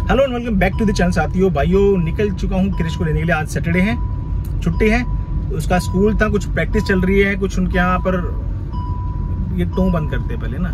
Hello and welcome back to the channel साथियों भाइयों। निकल चुका हूँ क्रिश को लेने के लिए। आज सैटरडे है, छुट्टी है, उसका स्कूल था, कुछ प्रैक्टिस चल रही है, कुछ उनके यहाँ पर ये टों बंद करते हैं पहले ना।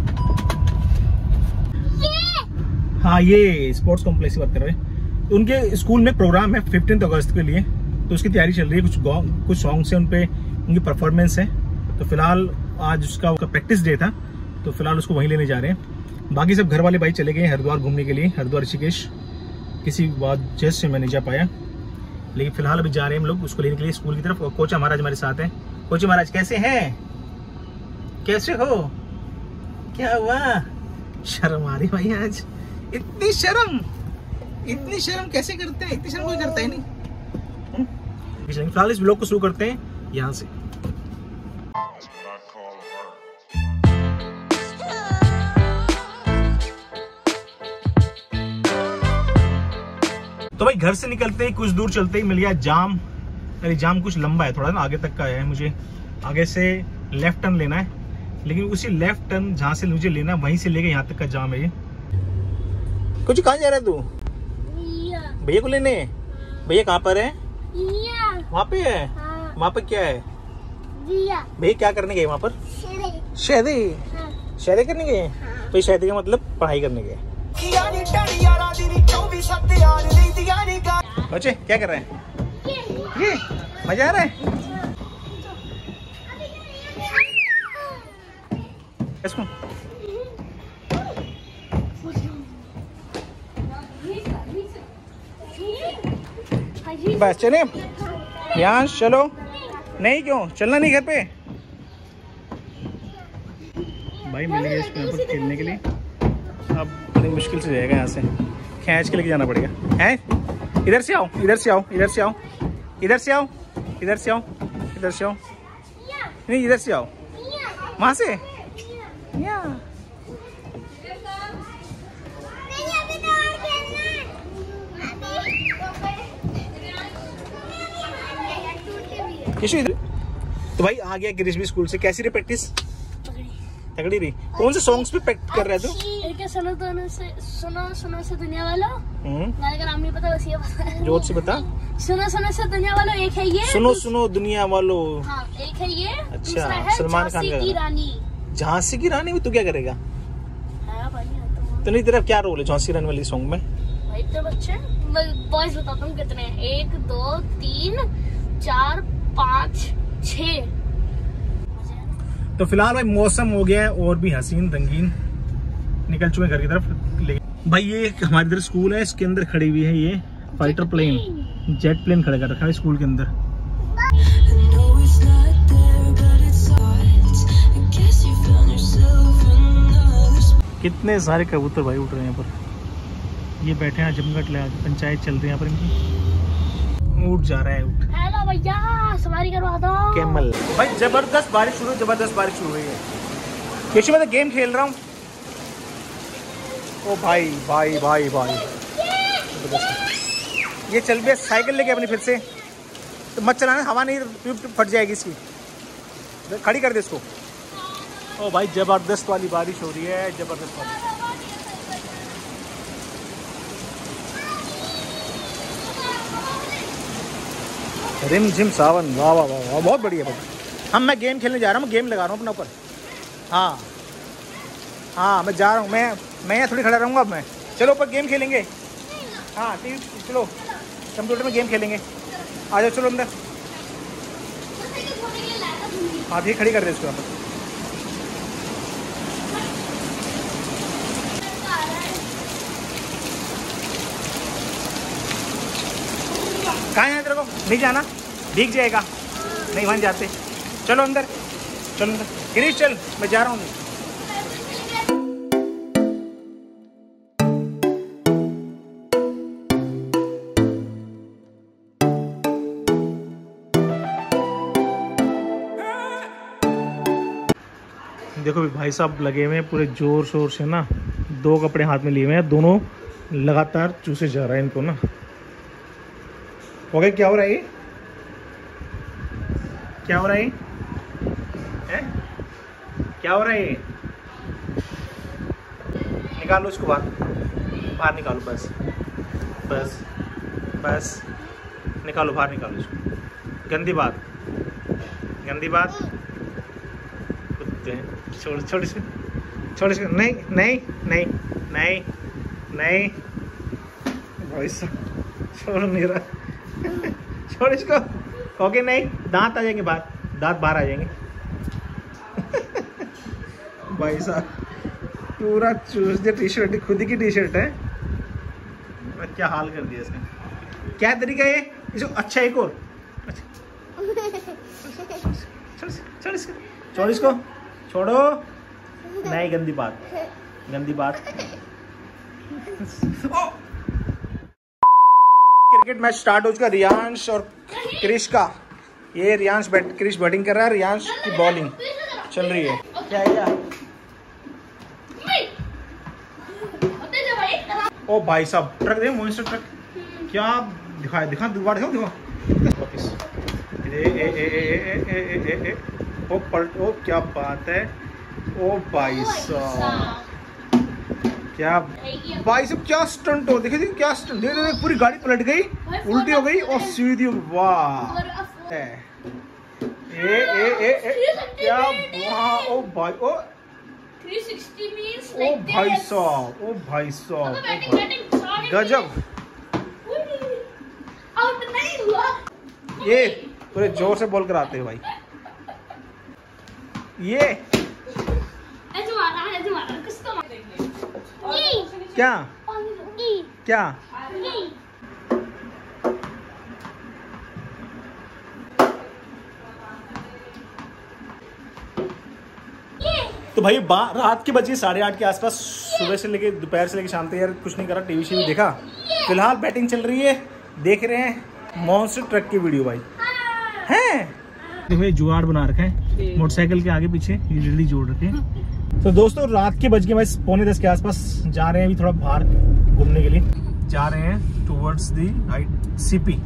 हाँ, ये स्पोर्ट्स कॉम्प्लेक्स की बात कर रहे हैं। तो उनके स्कूल में प्रोग्राम है 15 अगस्त के लिए, तो उसकी तैयारी चल रही है। कुछ सॉन्ग्स हैं, उनपे उनकी परफॉर्मेंस है। तो फिलहाल आज उसका प्रैक्टिस डे था, तो फिलहाल उसको वहीं लेने जा रहे हैं। बाकी सब घर वाले भाई चले गए हरिद्वार घूमने के लिए, हरिद्वार ऋषिकेश। किसी वजह से मैं नहीं जा पाया, लेकिन फिलहाल अभी जा रहे हैं हम लोग उसको लेने के लिए स्कूल की तरफ। और कोचा महाराज हमारे साथ हैं। कोचा महाराज कैसे हैं? कैसे हो? क्या हुआ? शर्म आ रही भाई आज। इतनी शर्म कैसे करते हैं? इतनी शर्म कोई करता है नहीं। फिलहाल इस ब्लॉग को शुरू करते हैं यहाँ से। तो भाई घर से निकलते ही कुछ दूर चलते ही मिल गया जाम। अरे जाम कुछ लंबा है, थोड़ा ना आगे तक का है। मुझे आगे से लेफ्ट टर्न लेना है, लेकिन उसी लेफ्ट टर्न जहाँ से मुझे लेना है वहीं से लेके यहाँ तक का जाम है ये। कुछ कहाँ जा रहा है तू? भैया को लेने? भैया कहाँ पर है? वहाँ पे है। वहाँ पे क्या है? भैया क्या करने गए वहाँ पर? शादी करने गए। तो शादी का मतलब पढ़ाई करने गए। बच्चे क्या कर रहे हैं? ये मजा आ रहा है इसको। बस चले यहाँ, चलो। नहीं क्यों चलना नहीं घर पे? भाई मिल गया इसको यहाँ पर खेलने के लिए। अब बड़ी मुश्किल से जाएगा, यहाँ से खींच के लेके जाना पड़ेगा। हैं इधर से आओ, इधर से आओ, इधर से आओ, इधर से आओ, इधर से आओ, इधर से आओ, नहीं इधर से आओ, वहां से। तो भाई आ गया क्रिश भी स्कूल से। कैसी रही प्रैक्टिस? तगड़ी रही। कौन से सॉन्ग्स पे प्रैक्टिस कर रहे थे? सुनो से दुनिया वालों। गाने का नाम नहीं पता, बस ये पता है। जोर से बता। सुनो से दुनिया वालों एक है ये। सुनो दुनिया वालों। हाँ, एक है ये। अच्छा, सलमान खान का रानी। झांसी की रानी में तू क्या करेगा? तो नहीं, तेरा क्या रोल है झांसी रानी वाली सॉन्ग में? भाई तो बच्चे बॉयज बताता हूँ कितने हैं। 1 2 3 4 5 6। तो फिलहाल भाई मौसम हो गया है और भी हसीन रंगीन। निकल चुके घर की तरफ। लेकिन भाई ये हमारे इधर स्कूल है, इसके अंदर खड़ी हुई है ये फाइटर प्लेन, जेट प्लेन खड़ा कर रखा है स्कूल के अंदर। कितने सारे कबूतर भाई उड़ रहे हैं यहाँ पर। ये बैठे हैं जमघट लगा के, पंचायत चल रही है यहाँ पर इनकी। उठ जा रहा है, उठ। हेलो भैया, सवारी करवा दो। कैमल भाई जबरदस्त बारिश शुरू हुई है। कैसे मैं तो गेम खेल रहा हूँ। ओ भाई भाई भाई भाई, ये चल गया साइकिल लेके अपनी फिर से। तो मत चलाना, हवा नहीं फट जाएगी इसकी। खड़ी कर दे इसको। ओ भाई जबरदस्त वाली बारिश हो रही है, जबरदस्त वाली। रिम झिम सावन, वाह वाह वाह वाह, बहुत बढ़िया भाई। मैं गेम खेलने जा रहा हूँ, गेम लगा रहा हूँ अपना ऊपर। हाँ मैं जा रहा हूँ। मैं यहाँ थोड़ी खड़ा रहूँगा अब मैं। चलो ऊपर गेम खेलेंगे। हाँ ठीक, चलो कंप्यूटर में गेम खेलेंगे। आ जाओ चलो अंदर। हाँ ठीक, खड़ी कर दे इसको। कहाँ है तेरे को? नहीं जाना, भीग जाएगा। नहीं वहाँ जाते। चलो अंदर, चलो अंदर। गिरीश चल, मैं जा रहा हूँ। देखो भाई साहब लगे हुए हैं पूरे जोर शोर से ना। 2 कपड़े हाथ में लिए हुए हैं, दोनों लगातार चूसे जा रहा है इनको ना। ओके क्या हो रहा है ये? क्या हो रहा है? क्या हो रहा है? निकालो इसको बाहर। बाहर निकालो, बस बस बस निकालो, बाहर निकालो इसको। गंदी बात, गंदी बात। कुत्ते छोड़ छोड़ इसको, छोड़ इसको। नहीं नहीं नहीं नहीं नहीं भाई साहब छोड़ नहीं रहा। छोड़ इसको। ओके नहीं, दांत आ जाएंगे बाहर, दांत बाहर आ जाएंगे। भाई साहब पूरा चूस दिया। टी शर्ट खुद ही की टी शर्ट है, क्या हाल कर दिया इसने। क्या तरीका है इसको? अच्छा एक और, अच्छा छोड़ इसको, छोड़ इसको, छोड़ो। नहीं गंदी बात, गंदी बात। क्रिकेट मैच स्टार्ट हो चुका। रियांश और क्रिश का, ये रियांश क्रिश बैटिंग कर रहा है, रियांश की बॉलिंग चल रही है। क्या है यार? ओ भाई साहब ट्रक दे, मॉन्स्टर ट्रक। क्या दिखा दोबारा दिखाओ वापिस। ओ पलट, ओ क्या बात है। ओ भाई साहब क्या, भाई साहब क्या स्टंट हो, देखिए क्या स्टंट। देखिए पूरी गाड़ी पलट गई, उल्टी हो गई और सीधी हो गई। वाह क्या वाह। ओ भाई, ओ 360 means ओ भाई साहब, ओ भाई साहब गजब। आउट नहीं हुआ। ये पूरे जोर से बोल कर आते हैं भाई। ये क्या क्या तो भाई रात के बजे 8:30 के आसपास, सुबह से लेके दोपहर से लेके शाम तक यार कुछ नहीं करा, टीवी शीवी देखा। फिलहाल बैटिंग चल रही है, देख रहे हैं मॉन्स्टर ट्रक की वीडियो भाई हैं। देखो ये जुगाड़ बना रखे हैं मोटरसाइकिल के आगे पीछे, ये जल्दी जोड़ रखे हैं। तो दोस्तों रात के बज के बस 9:45 के आसपास जा रहे हैं अभी थोड़ा बाहर घूमने के लिए। जा रहे हैं टुवर्ड्स दी सीपी।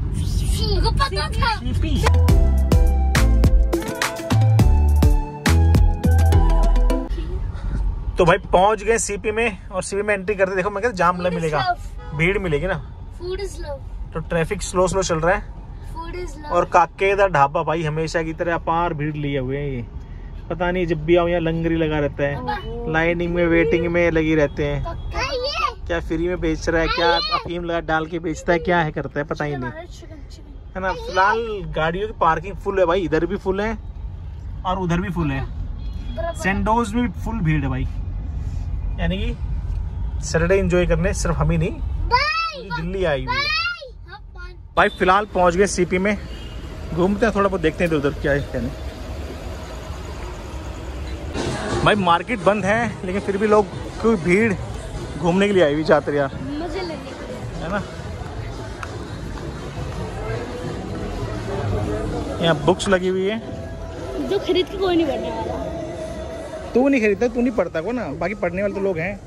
तो भाई पहुंच गए सीपी में, और सीपी में एंट्री करते देखो मैं कहता जाम मिलेगा, भीड़ मिलेगी ना। Food is love. तो ट्रैफिक स्लो चल रहा है। Food is love. और काके का ढाबा भाई हमेशा की तरह अपार भीड़ लिए हुए हैं। ये पता नहीं जब भी आओ यहाँ लंगरी लगा रहता है, लाइनिंग में वेटिंग में लगी रहते हैं। क्या फ्री में बेच रहा है, क्या अफीम लगा डाल के बेचता है, क्या है करता है पता ही नहीं है ना। फिलहाल गाड़ियों की पार्किंग फुल है भाई, इधर भी फुल है और उधर भी फुल है। सेंडोज में भी फुल भीड़ है भाई, यानी कि सैटरडे एंजॉय करने सिर्फ हम ही नहीं दिल्ली आई हुई है भाई। फिलहाल पहुंच गए सीपी में, घूमते हैं थोड़ा बहुत, देखते हैं इधर उधर क्या है क्या नहीं। भाई मार्केट बंद है लेकिन फिर भी लोग कोई भीड़ घूमने के लिए आई हुई जाते यार, मजे लेने के लिए है ना। यहाँ बुक्स लगी हुई है, जो खरीद के कोई नहीं पढ़ने वाला। तू नहीं खरीदता, तू नहीं पढ़ता को ना, बाकी पढ़ने वाले तो लोग हैं।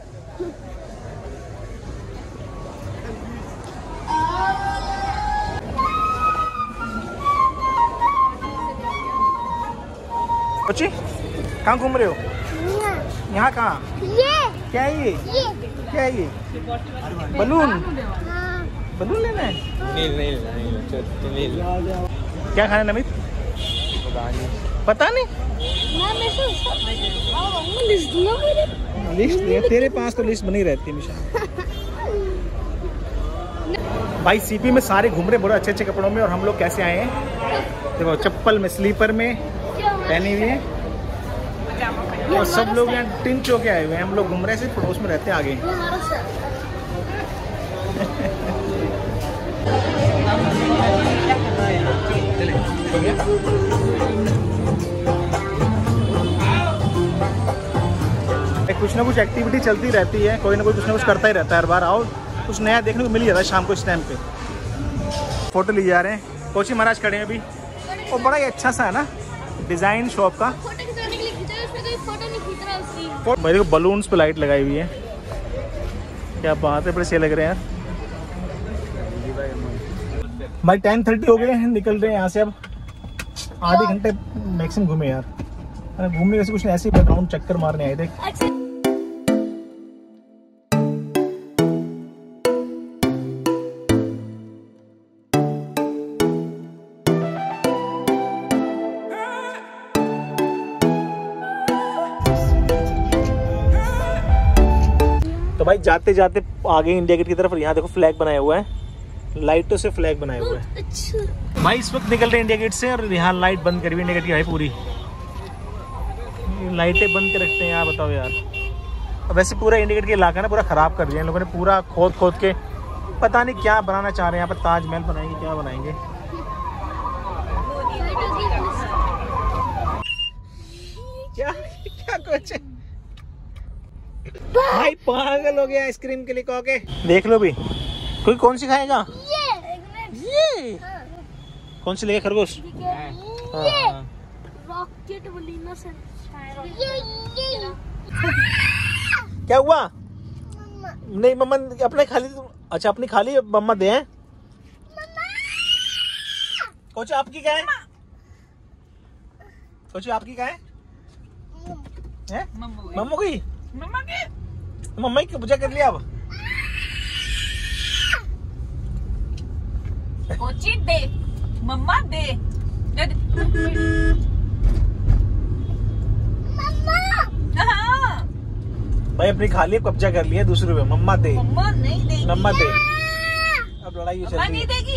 बच्ची कहाँ घूम रहे हो? यहाँ कहाँ? ये क्या है? ये क्या है? ये बलून, बलून लेना है? नहीं। क्या खाना है नमित? पता नहीं। लिस्ट दे, तेरे पास तो लिस्ट बनी रहती है हमेशा। भाई सीपी में सारे घूम रहे बड़े अच्छे कपड़ों में, और हम लोग कैसे आए हैं देखो, चप्पल में, स्लीपर में पहनी हुई है, और सब लोग यहाँ टिन चौके आए हुए हैं। हम लोग घूम रहे हैं, सिर्फ पड़ोस में रहते हैं आगे। कुछ ना कुछ एक्टिविटी चलती रहती है, कोई ना कोई कुछ ना कुछ करता ही रहता है। हर बार आओ कुछ नया देखने को मिल जाता है शाम को इस टाइम पे। फोटो लिए जा रहे हैं, कोची महाराज खड़े हैं अभी, और बड़ा ही अच्छा सा है ना डिजाइन शॉप का। भाई देखो बलून्स पे लाइट लगाई हुई है, क्या बात है, बड़े सही लग रहे हैं यार। भाई 10:30 हो गए हैं, निकल रहे हैं यहाँ से। अब आधे घंटे मैक्सिमम घूमे यार, घूमने वैसे कुछ नहीं, ऐसे ही राउंड चक्कर मारने आए थे। जाते जाते आगे इंडिया गेट की तरफ। यहाँ देखो फ्लैग बनाया हुआ है, लाइटों से फ्लैग बनाया हुआ है। भाई इस वक्त निकल रहे इंडिया गेट से और यहाँ लाइट बंद करी हुई इंडिया गेट की भाई पूरी। लाइटें बंद कर रखते हैं यार, बताओ यार। वैसे पूरा इंडिया गेट का इलाका ना पूरा खराब कर दिया इन लोगों ने, पूरा खोद खोद के पता नहीं क्या बनाना चाह रहे हैं। यहाँ पर ताजमहल बनाएंगे, क्या बनाएंगे। क्या क्या कुछ भाई पागल हो गया आइसक्रीम के लिए कहो के। देख लो भी, कोई कौन सी खाएगा? ये कौन सी लेगा खरगोश? रॉकेट बलिना से क्या हुआ? नहीं मम्मा अपने खाली। अच्छा अपनी खाली मम्मा दे हैं। कोची आपकी क्या है? कोची आपकी क्या है? मम्मा की मम्मा की पूजा कर लिया। अब कोची दे मम्मा दे, भाई अपनी खाली कब्जा कर लिया दूसरे पे। मम्मा दे, मम्मा नहीं देगी, मम्मा दे। अब लड़ाई चल रही है, नहीं देगी।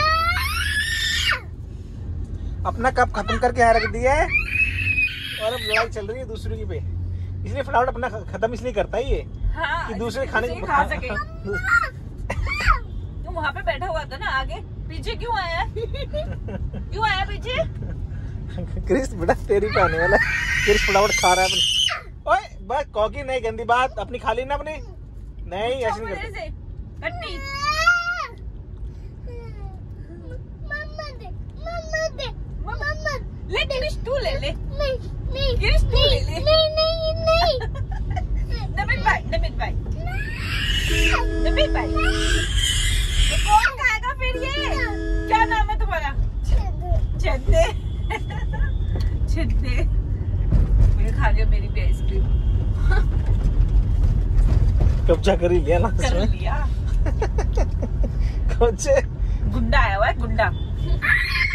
अपना कप खत्म करके यहाँ रख दिया है और अब लड़ाई चल रही है दूसरे की पे। इसलिए फटाफट अपना खत्म इसलिए करता है ये कि दूसरे खाने को खा सके। तुम वहाँ पे बैठा हुआ था ना, आगे पीछे क्यों आया? क्यों आया पीछे? क्रिस बेटा तेरी पे आने वाला। क्रिस फटाफट खा रहा है। ओए बस कॉकी नहीं, गंदी बात। अपनी खा ली ना अपनी। नहीं ऐसे नहीं करते। कट्टी ले, गिरीश तू ले ले। नहीं गिरीश तू ले ले। नहीं नमित भाई तो कौन खाएगा फिर ये? क्या नाम है तुम्हारा? छद्दे। मैं खा लिया मेरी भी आइसक्रीम। कब्जा कर ही लिया ना, कर लिया। कुछ गुंडा आया हुआ है, गुंडा।